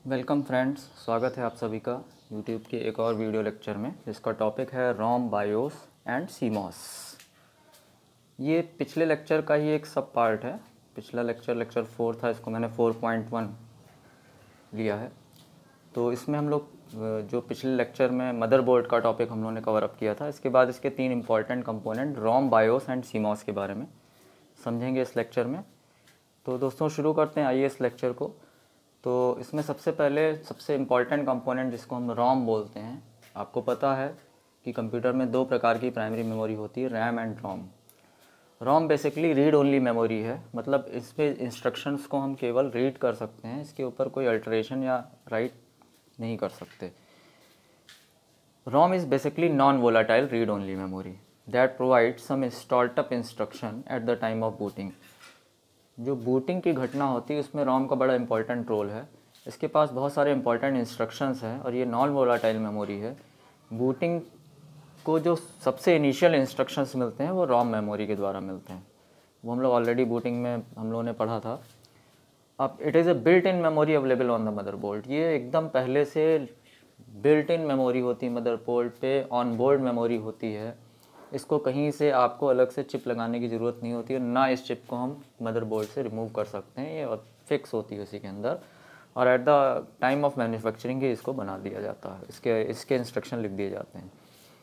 Welcome friends, स्वागत है आप सभी का यूट्यूब के एक और वीडियो लेक्चर में जिसका टॉपिक है रोम, बायोस एंड सीमॉस। ये पिछले लेक्चर का ही एक सब पार्ट है। पिछला लेक्चर 4 था, इसको मैंने 4.1 लिया है। तो इसमें हम लोग जो पिछले लेक्चर में मदरबोर्ड का टॉपिक हम लोगों ने कवर अप किया था, इसके बाद इसके 3 important component ROM, BIOS and CMOS के बारे में समझेंगे इस लेक्चर में। तो दोस्तों शुरू करते हैं आइए इस लेक्चर को। तो इसमें सबसे पहले सबसे इम्पॉर्टेंट कंपोनेंट जिसको हम रोम बोलते हैं, आपको पता है कि कंप्यूटर में 2 प्रकार की प्राइमरी मेमोरी होती है, RAM and ROM. ROM basically read only memory है, मतलब इसमें इंस्ट्रक्शंस को हम केवल रीड कर सकते हैं, इसके ऊपर कोई अल्टरेशन या राइट नहीं कर सकते। ROM is basically non volatile read only memory that provide some startup instruction at the time of booting. जो बूटिंग की घटना होती है उसमें रोम का बड़ा इंपॉर्टेंट रोल है। इसके पास बहुत सारे इंपॉर्टेंट इंस्ट्रक्शंस हैं और ये नॉन वोलाटाइल मेमोरी है। बूटिंग को जो सबसे इनिशियल इंस्ट्रक्शंस मिलते हैं वो रोम मेमोरी के द्वारा मिलते हैं, वो हम लोग ऑलरेडी बूटिंग में हम लोगों ने पढ़ा था। अब it is a built in memory available on the motherboard. ये एकदम पहले से बिल्ट इन मेमोरी होती है मदरबोर्ड पे, ऑन बोर्ड मेमोरी होती है। इसको कहीं से आपको अलग से चिप लगाने की ज़रूरत नहीं होती है, ना इस चिप को हम मदरबोर्ड से रिमूव कर सकते हैं, ये फिक्स होती है उसी के अंदर। और at the time of manufacturing ही इसको बना दिया जाता है, इसके इंस्ट्रक्शन लिख दिए जाते हैं।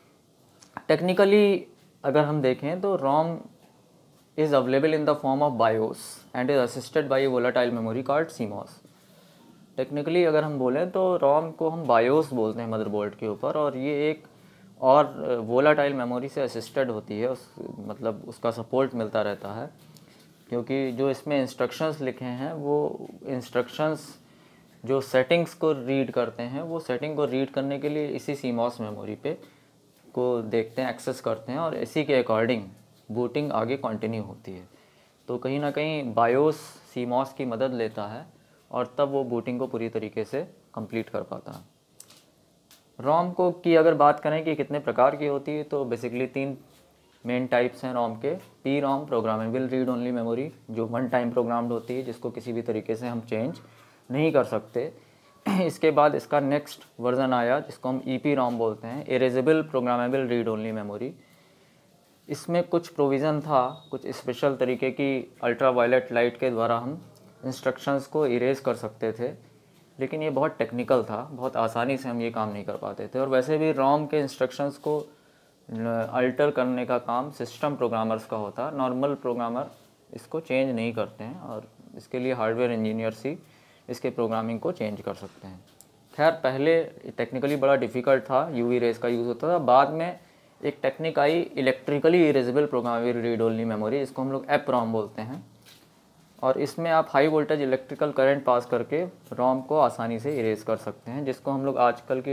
टेक्निकली अगर हम देखें तो ROM is available in the form of BIOS and is assisted by volatile memory card CMOS. Technically अगर हम बोलें तो रोम को हम बायोस बोलते हैं मदरबोर्ड के ऊपर, और ये एक और वोलाटाइल मेमोरी से असिस्टेड होती है, मतलब उसका सपोर्ट मिलता रहता है, क्योंकि जो इसमें इंस्ट्रक्शंस लिखे हैं वो इंस्ट्रक्शंस जो सेटिंग्स को रीड करते हैं, वो सेटिंग को रीड करने के लिए इसी सीमॉस मेमोरी पे को देखते हैं, एक्सेस करते हैं, और इसी के अकॉर्डिंग बूटिंग आगे कंटिन्यू होती है। तो कहीं ना कहीं बायोस सीमॉस की मदद लेता है और तब वो बूटिंग को पूरी तरीके से कंप्लीट कर पाता है। रोम को की अगर बात करें कि कितने प्रकार की होती है, तो बेसिकली 3 मेन टाइप्स हैं रोम के। P ROM programmable read only memory, जो 1 टाइम प्रोग्राम्ड होती है, जिसको किसी भी तरीके से हम चेंज नहीं कर सकते। इसके बाद इसका नेक्स्ट वर्जन आया जिसको हम ईपी रोम बोलते हैं, erasable programmable read only memory. इसमें कुछ प्रोविज़न था, कुछ स्पेशल तरीके की अल्ट्रा वायलेट लाइट के द्वारा हम इंस्ट्रक्शंस को इरेज कर सकते थे, लेकिन ये बहुत टेक्निकल था, बहुत आसानी से हम ये काम नहीं कर पाते थे। और वैसे भी रोम के इंस्ट्रक्शंस को अल्टर करने का काम सिस्टम प्रोग्रामर्स का होता, नॉर्मल प्रोग्रामर इसको चेंज नहीं करते हैं, और इसके लिए हार्डवेयर इंजीनियर्स ही इसके प्रोग्रामिंग को चेंज कर सकते हैं। खैर पहले टेक्निकली बड़ा डिफ़िकल्ट था, यूवी रेज का यूज़ होता था। बाद में एक टेक्निक आई electrically erasable programmable read only memory, इसको हम लोग एप रोम बोलते हैं, और इसमें आप high voltage electrical current pass करके रोम को आसानी से इरेज कर सकते हैं, जिसको हम लोग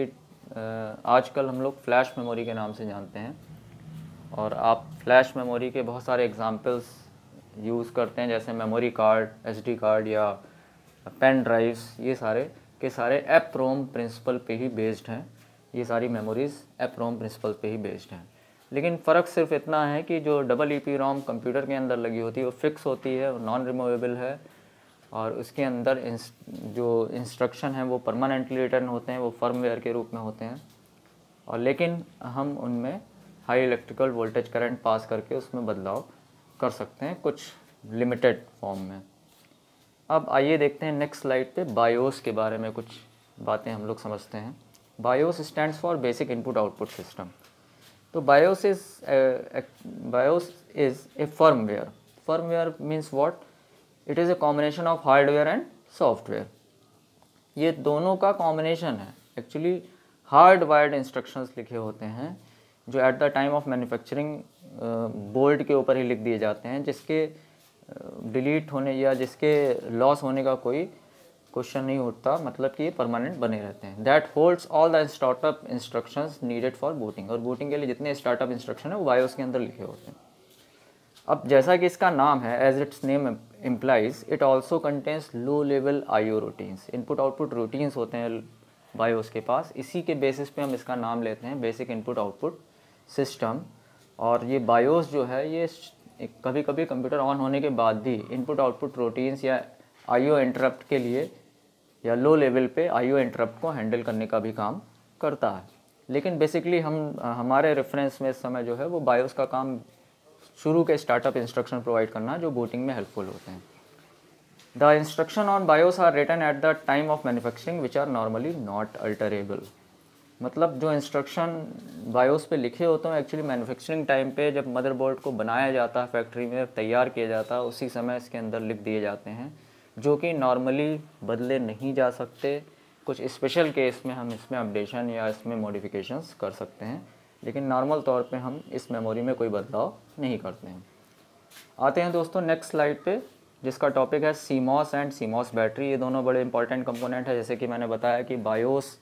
आजकल हम लोग फ्लैश मेमोरी के नाम से जानते हैं। और आप फ्लैश मेमोरी के बहुत सारे एग्जांपल्स यूज़ करते हैं, जैसे मेमोरी कार्ड, एसडी कार्ड या पेन ड्राइव्स, ये सारे के सारे एप रोम प्रिंसिपल पे ही बेस्ड हैं। ये सारी मेमोरीज़ एप रोम प्रिंसिपल पे ही बेस्ड हैं। लेकिन फ़र्क सिर्फ इतना है कि जो डबल ईपी रोम कंप्यूटर के अंदर लगी होती है वो फिक्स होती है, नॉन रिमूवेबल है, और उसके अंदर जो इंस्ट्रक्शन हैं वो परमानेंटली रिटर्न होते हैं, वो फर्मवेयर के रूप में होते हैं। और लेकिन हम उनमें high electrical voltage current pass करके उसमें बदलाव कर सकते हैं कुछ लिमिटेड फॉर्म में। अब आइए देखते हैं नेक्स्ट स्लाइड पे बायोस के बारे में कुछ बातें हम लोग समझते हैं। BIOS stands for basic input output system. तो BIOS is a firmware. Firmware means what? It is a combination of hardware and software. ये दोनों का कॉम्बिनेशन है। एक्चुअली हार्ड वायर्ड इंस्ट्रक्शंस लिखे होते हैं जो at the time of manufacturing board के ऊपर ही लिख दिए जाते हैं, जिसके डिलीट होने या जिसके लॉस होने का कोई क्वेश्चन नहीं उठता, मतलब कि ये परमानेंट बने रहते हैं। That holds all the startup instructions needed for booting. और बूटिंग के लिए जितने स्टार्टअप इंस्ट्रक्शन है वो बायोस के अंदर लिखे होते हैं। अब जैसा कि इसका नाम है, as its name implies, it also contains low level IO routines. Input output routines होते हैं बायोस के पास, इसी के बेसिस पे हम इसका नाम लेते हैं बेसिक इनपुट आउटपुट सिस्टम। और ये बायोस जो है ये कभी कभी कंप्यूटर ऑन होने के बाद भी इनपुट आउटपुट रूटीन्स या आईओ इंटरप्ट के लिए या लो लेवल पे IO इंटरप्ट को हैंडल करने का भी काम करता है। लेकिन बेसिकली हमारे रेफरेंस में इस समय जो है वो बायोस का काम शुरू के स्टार्टअप इंस्ट्रक्शन प्रोवाइड करना जो बूटिंग में हेल्पफुल होते हैं। The instruction on BIOS are written at the time of manufacturing which are normally not alterable. मतलब जो इंस्ट्रक्शन बायोस पे लिखे होते हैं एक्चुअली मैन्युफैक्चरिंग टाइम पे जब मदरबोर्ड को बनाया जाता है, फैक्ट्री में तैयार किया जाता है, उसी समय इसके अंदर लिख दिए जाते हैं, जो कि नॉर्मली बदले नहीं जा सकते। कुछ स्पेशल केस में हम इसमें अपडेशन या इसमें मॉडिफिकेशंस कर सकते हैं, लेकिन नॉर्मल तौर पे हम इस मेमोरी में कोई बदलाव नहीं करते हैं। आते हैं दोस्तों नेक्स्ट स्लाइड पे, जिसका टॉपिक है CMOS एंड CMOS बैटरी। ये दोनों बड़े इंपॉर्टेंट कंपोनेंट है। जैसे कि मैंने बताया कि बायोस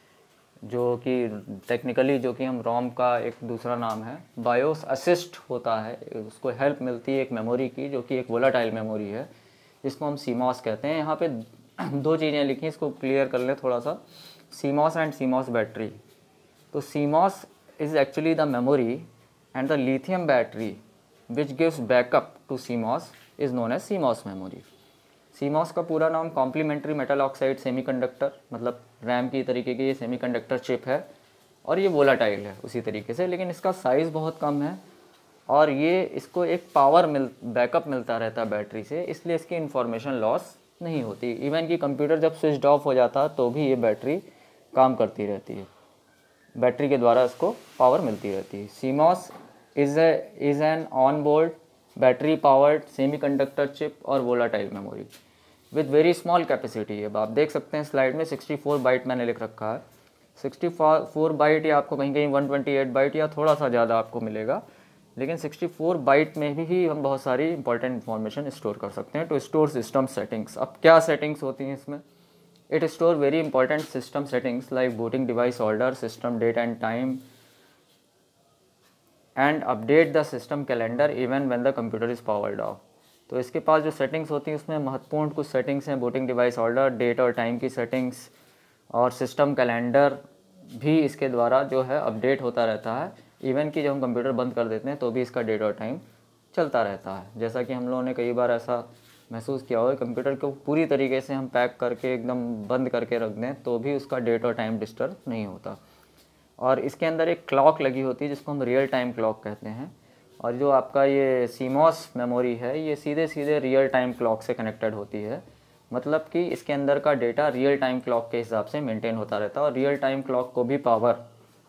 जो कि टेक्निकली जो कि हम रोम का एक दूसरा नाम है, बायोस असिस्ट होता है, उसको हेल्प मिलती है एक मेमोरी की जो कि एक वोलाटाइल मेमोरी है, जिसको हम CMOS कहते हैं। यहाँ पे दो चीज़ें लिखी, इसको क्लियर कर लें थोड़ा सा। CMOS and CMOS battery. तो CMOS is actually the memory and the lithium battery which gives backup to CMOS is known as CMOS memory. CMOS का पूरा नाम कॉम्प्लीमेंट्री मेटल ऑक्साइड सेमीकंडक्टर, मतलब रैम की तरीके की ये सेमीकंडक्टर चिप है, और ये वोलाटाइल है उसी तरीके से, लेकिन इसका साइज़ बहुत कम है और ये इसको एक बैकअप मिलता रहता है बैटरी से, इसलिए इसकी इंफॉर्मेशन लॉस नहीं होती। इवन कि कंप्यूटर जब स्विच ऑफ हो जाता है तो भी ये बैटरी काम करती रहती है, बैटरी के द्वारा इसको पावर मिलती रहती है। CMOS is an on board battery powered semiconductor chip और volatile memory with very small capacity. अब आप देख सकते हैं स्लाइड में 64 बाइट मैंने लिख रखा है। 64 बाइट या आपको कहीं कहीं 128 बाइट या थोड़ा सा ज़्यादा आपको मिलेगा, लेकिन 64 बाइट में भी हम बहुत सारी इंपॉर्टेंट इन्फॉर्मेशन स्टोर कर सकते हैं। टू स्टोर सिस्टम सेटिंग्स, अब क्या सेटिंग्स होती हैं इसमें? It store very important system settings like booting device order, system date and time, and update the system calendar even when the computer is powered off. तो इसके पास जो settings होती हैं उसमें महत्वपूर्ण कुछ सेटिंग्स हैं। बूटिंग डिवाइस ऑर्डर, डेट और टाइम की सेटिंग्स, और सिस्टम कैलेंडर भी इसके द्वारा जो है अपडेट होता रहता है। इवन कि जब हम कंप्यूटर बंद कर देते हैं तो भी इसका डेट और टाइम चलता रहता है। जैसा कि हम लोगों ने कई बार ऐसा महसूस किया हो, कंप्यूटर को पूरी तरीके से हम पैक करके एकदम बंद करके रख दें तो भी उसका डेट और टाइम डिस्टर्ब नहीं होता। और इसके अंदर एक क्लॉक लगी होती है जिसको हम रियल टाइम क्लॉक कहते हैं, और जो आपका ये CMOS मेमोरी है ये सीधे सीधे रियल टाइम क्लॉक से कनेक्टेड होती है। मतलब कि इसके अंदर का डेटा रियल टाइम क्लॉक के हिसाब से मेंटेन होता रहता है, और रियल टाइम क्लॉक को भी पावर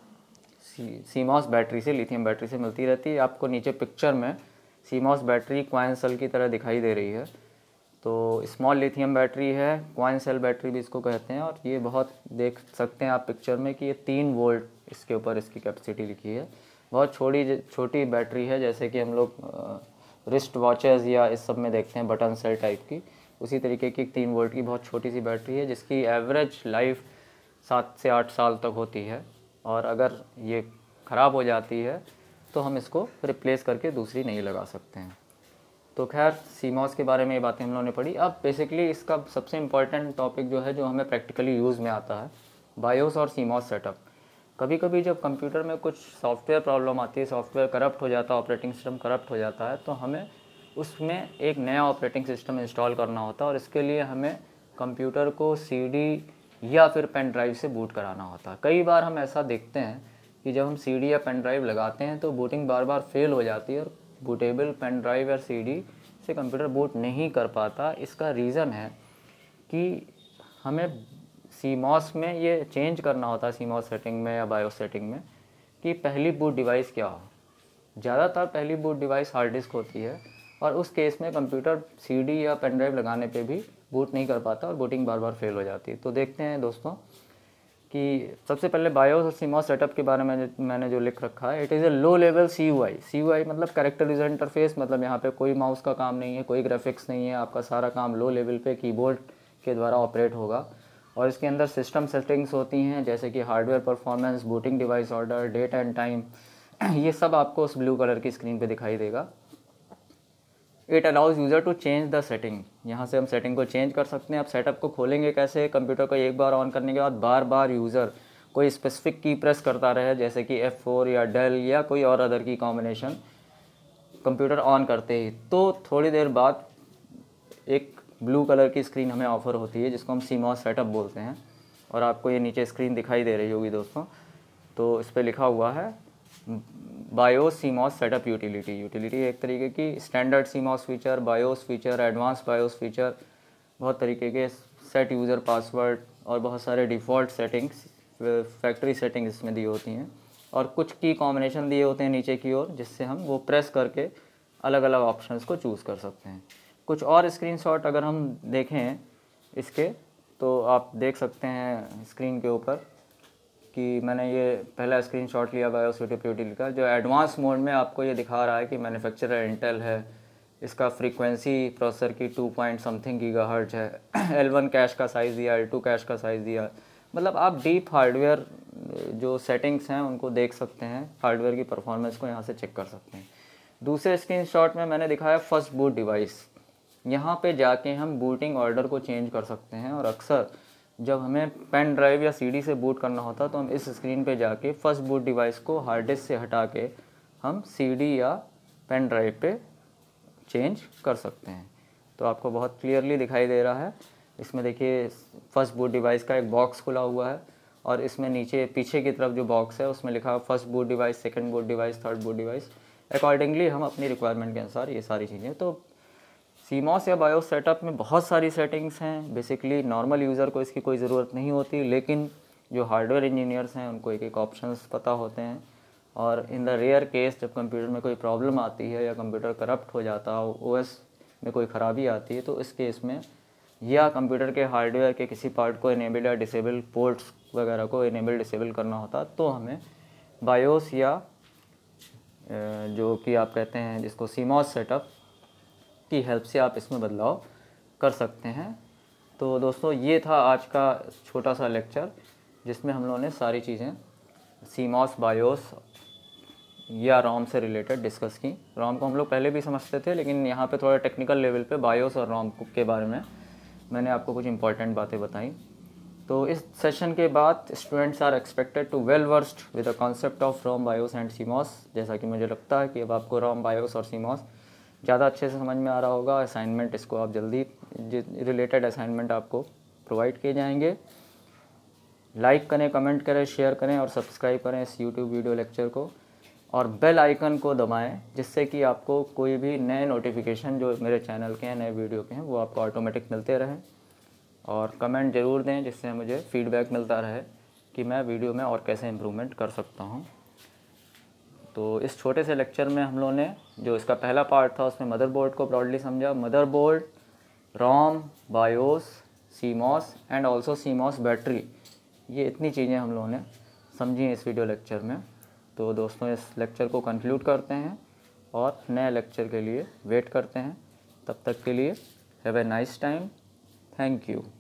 CMOS बैटरी से, लिथियम बैटरी से मिलती रहती है। आपको नीचे पिक्चर में CMOS बैटरी कॉइन सेल की तरह दिखाई दे रही है। तो स्मॉल लिथियम बैटरी है, कॉइन सेल बैटरी भी इसको कहते हैं, और ये बहुत देख सकते हैं आप पिक्चर में कि ये 3 वोल्ट इसके ऊपर इसकी कैपेसिटी लिखी है। बहुत छोटी बैटरी है, जैसे कि हम लोग रिस्ट वॉचेस या इस सब में देखते हैं बटन सेल टाइप की, उसी तरीके की 3 वोल्ट की बहुत छोटी सी बैटरी है जिसकी एवरेज लाइफ 7 से 8 साल तक होती है, और अगर ये ख़राब हो जाती है तो हम इसको रिप्लेस करके दूसरी नहीं लगा सकते हैं। तो खैर CMOS के बारे में ये बातें हम लोगों ने पढ़ी। अब बेसिकली इसका सबसे इम्पॉर्टेंट टॉपिक जो है जो हमें प्रैक्टिकली यूज़ में आता है, बायोस और CMOS सेटअप। कभी कभी जब कंप्यूटर में कुछ सॉफ्टवेयर प्रॉब्लम आती है, सॉफ्टवेयर करप्ट हो जाता है, ऑपरेटिंग सिस्टम करप्ट हो जाता है, तो हमें उसमें एक नया ऑपरेटिंग सिस्टम इंस्टॉल करना होता है, और इसके लिए हमें कंप्यूटर को CD या फिर पेन ड्राइव से बूट कराना होता है। कई बार हम ऐसा देखते हैं कि जब हम CD या पेन ड्राइव लगाते हैं तो बूटिंग बार बार फेल हो जाती है और बूटेबल पेन ड्राइव या CD से कंप्यूटर बूट नहीं कर पाता। इसका रीज़न है कि हमें CMOS में ये चेंज करना होता है, CMOS सेटिंग में या बायोस सेटिंग में, कि पहली बूट डिवाइस क्या हो। ज़्यादातर पहली बूट डिवाइस हार्ड डिस्क होती है, और उस केस में कंप्यूटर CD या पेन ड्राइव लगाने पे भी बूट नहीं कर पाता और बूटिंग बार बार फेल हो जाती है। तो देखते हैं दोस्तों कि सबसे पहले बायोस और CMOS सेटअप के बारे में मैंने जो लिख रखा है, it is a low level CUI मतलब कैरेक्टर यूजर इंटरफेस। मतलब यहाँ पे कोई माउस का काम नहीं है, कोई ग्राफिक्स नहीं है, आपका सारा काम लो लेवल पे कीबोर्ड के द्वारा ऑपरेट होगा। और इसके अंदर सिस्टम सेटिंग्स होती हैं जैसे कि hardware performance, booting device order, date and time, ये सब आपको उस ब्लू कलर की स्क्रीन पे दिखाई देगा। It allows user to change the setting, यहाँ से हम सेटिंग को चेंज कर सकते हैं। अब सेटअप को खोलेंगे कैसे? कंप्यूटर को एक बार ऑन करने के बाद बार बार यूज़र कोई स्पेसिफिक की प्रेस करता रहे, जैसे कि F4 या डेल या कोई और अदर की कॉम्बिनेशन कंप्यूटर ऑन करते ही, तो थोड़ी देर बाद एक ब्लू कलर की स्क्रीन हमें ऑफ़र होती है जिसको हम CMOS सेटअप बोलते हैं। और आपको ये नीचे स्क्रीन दिखाई दे रही होगी दोस्तों, तो इस पर लिखा हुआ है BIOS CMOS setup utility. Utility एक तरीके की standard CMOS feature, BIOS feature, advance BIOS feature, बहुत तरीके के सेट यूज़र पासवर्ड और बहुत सारे डिफ़ॉल्ट सेटिंग्स, फैक्ट्री सेटिंग्स इसमें दी होती हैं और कुछ की कॉम्बिनेशन दिए होते हैं नीचे की ओर, जिससे हम वो प्रेस करके अलग अलग ऑप्शंस को चूज़ कर सकते हैं। कुछ और स्क्रीनशॉट अगर हम देखें इसके, तो आप देख सकते हैं स्क्रीन के ऊपर कि मैंने ये पहला स्क्रीनशॉट लिया बायोस यूटिलिटी का, जो एडवांस मोड में आपको ये दिखा रहा है कि मैन्युफैक्चरर इंटेल है, इसका फ्रीक्वेंसी प्रोसेसर की 2 पॉइंट समथिंग गीगाहर्ट्ज़ है, L1 कैश का साइज़ दिया, L2 कैश का साइज़ दिया। मतलब आप डीप हार्डवेयर जो सेटिंग्स हैं उनको देख सकते हैं, हार्डवेयर की परफॉर्मेंस को यहाँ से चेक कर सकते हैं। दूसरे स्क्रीनशॉट में मैंने दिखाया फर्स्ट बूट डिवाइस। यहाँ पे जाके हम बूटिंग ऑर्डर को चेंज कर सकते हैं और अक्सर जब हमें पेन ड्राइव या CD से बूट करना होता है तो हम इस स्क्रीन पे जाके फर्स्ट बूट डिवाइस को हार्ड डिस्क से हटा के हम CD या पेन ड्राइव पे चेंज कर सकते हैं। तो आपको बहुत क्लियरली दिखाई दे रहा है। इसमें देखिए फर्स्ट बूट डिवाइस का एक बॉक्स खुला हुआ है और इसमें नीचे पीछे की तरफ जो बॉक्स है उसमें लिखा है first boot device, second boot device, third boot device. Accordingly हम अपनी रिक्वायरमेंट के अनुसार ये सारी चीज़ें, तो CMOS या बायोस सेटअप में बहुत सारी सेटिंग्स हैं। बेसिकली नॉर्मल यूज़र को इसकी कोई ज़रूरत नहीं होती, लेकिन जो हार्डवेयर इंजीनियर्स हैं उनको एक एक ऑप्शंस पता होते हैं। और इन द रेयर केस जब कंप्यूटर में कोई प्रॉब्लम आती है या कंप्यूटर करप्ट हो जाता हो, OS में कोई ख़राबी आती है, तो इस केस में या कंप्यूटर के हार्डवेयर के किसी पार्ट को इनेबल या डिसेबल, पोर्ट्स वगैरह को इनेबल डिसेबल करना होता, तो हमें बायोस या जो कि आप कहते हैं जिसको CMOS सेटअप की हेल्प से आप इसमें बदलाव कर सकते हैं। तो दोस्तों ये था आज का छोटा सा लेक्चर जिसमें हम लोगों ने सारी चीज़ें CMOS, बायोस या रोम से रिलेटेड डिस्कस की। रोम को हम लोग पहले भी समझते थे, लेकिन यहाँ पे थोड़ा टेक्निकल लेवल पे बायोस और रोम के बारे में मैंने आपको कुछ इंपॉर्टेंट बातें बताई। तो इस सेशन के बाद students are expected to well versed with the concept of ROM, BIOS and CMOS। जैसा कि मुझे लगता है कि अब आपको रोम, बायोस और CMOS ज़्यादा अच्छे से समझ में आ रहा होगा। असाइनमेंट इसको आप जल्दी रिलेटेड असाइनमेंट आपको प्रोवाइड किए जाएंगे। लाइक करें, कमेंट करें, शेयर करें और सब्सक्राइब करें इस YouTube वीडियो लेक्चर को, और बेल आइकन को दबाएं जिससे कि आपको कोई भी नए नोटिफिकेशन जो मेरे चैनल के हैं, नए वीडियो के हैं, वो आपको ऑटोमेटिक मिलते रहें। और कमेंट ज़रूर दें जिससे मुझे फीडबैक मिलता रहे कि मैं वीडियो में और कैसे इम्प्रूवमेंट कर सकता हूँ। तो इस छोटे से लेक्चर में हम लोगों ने जो इसका पहला पार्ट था उसमें मदरबोर्ड को ब्रॉडली समझा। Motherboard, ROM, BIOS, CMOS and also CMOS battery, ये इतनी चीज़ें हम लोगों ने समझी इस वीडियो लेक्चर में। तो दोस्तों इस लेक्चर को कंक्लूड करते हैं और नए लेक्चर के लिए वेट करते हैं। तब तक के लिए have a nice time. Thank you.